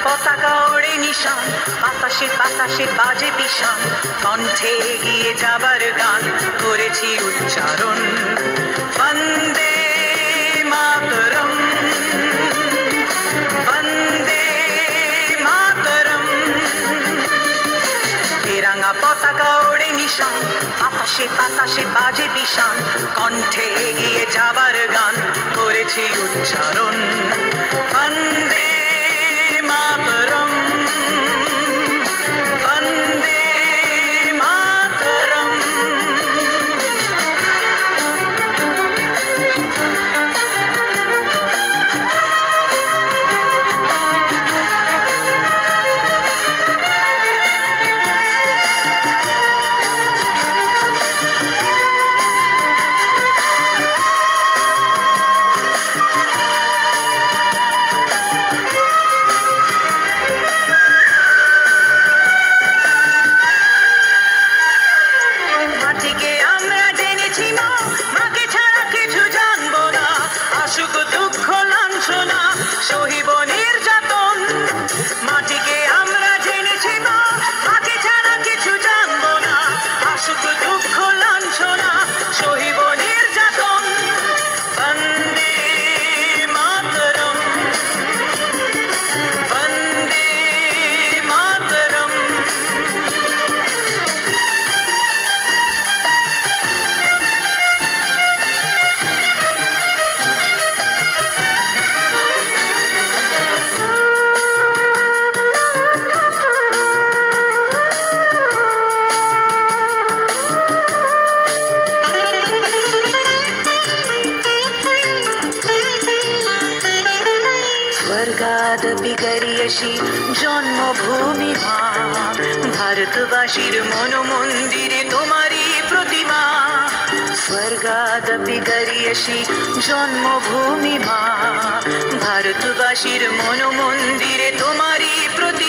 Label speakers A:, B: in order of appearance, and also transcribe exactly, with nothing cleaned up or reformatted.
A: পতাকা ওড়ে নিশান, বাতাসে বাতাসে বাজে বিষাণ, কণ্ঠে এগিয়ে যাবার গান করেছি উচ্চারণ। বন্দে মাতরম, বন্দে মাতরম। তেরাঙ্গা পতাকা ওড়ে নিশান, বাতাসে বাতাসে বাজে বিষাণ, কণ্ঠে এগিয়ে যাবার গান করেছি উচ্চারণ। বন্দে মাতরম, বন্দে মাতরম। সহিব নির্যাতন, মাটিকে আমরা জেনেছি মা, মাকে ছাড়া কিছু জানবো না। আসুক দুঃখ লাঞ্ছনা, সহিব নির্যাতন। বন্দে মাতরম, বন্দে মাতরম। স্বর্গাদপি গরিয়সী জন্মভূমি মা, ভারতবাসীর মনোমন্দিরে তোমারই প্রতিমা। স্বর্গাদপি গরিয়সী জন্মভূমি মা, ভারতবাসীর মনোমন্দিরে তোমারই প্রতিমা।